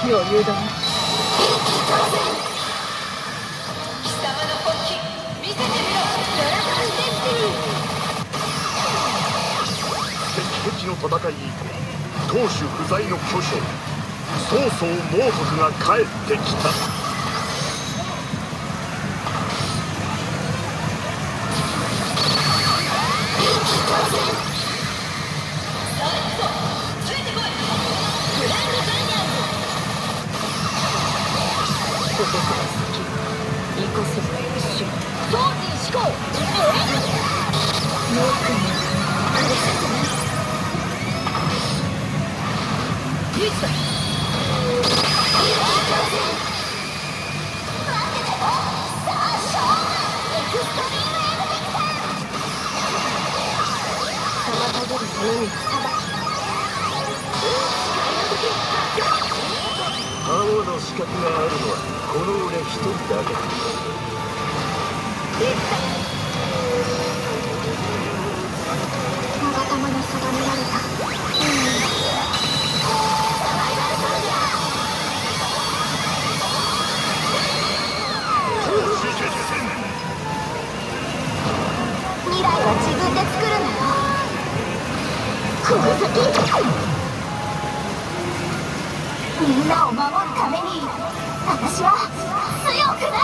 余裕だな。 貴様の本気見せてみろ。ドラゴンデスティニー。 敵の戦い以降、当主不在の巨匠曹操猛徳が帰ってきた。 行かせば一瞬当時思考。 ノークにあれさせない。 リーチだ。 妨げるために裁青の資格があるのはこの俺一人だけだ。 き勾玉の定められた未来は自分で作るんだよ。この先みんなを守るために私は強くなる。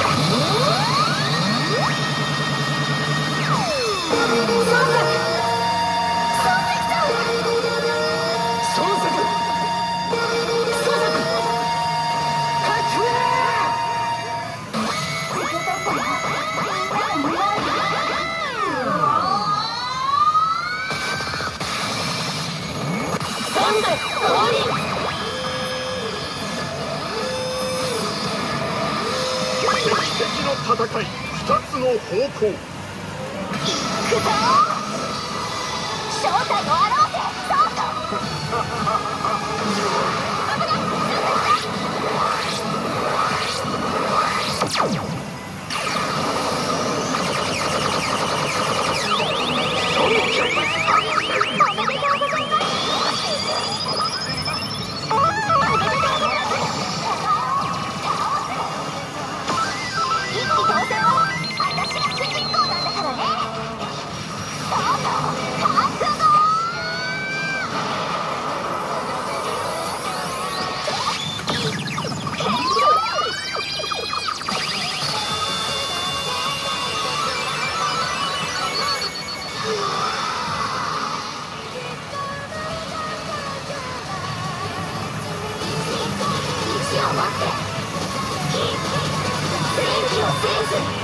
敵の戦い2つの方向。 行くぞ正体を表せ。そうか電気を制す。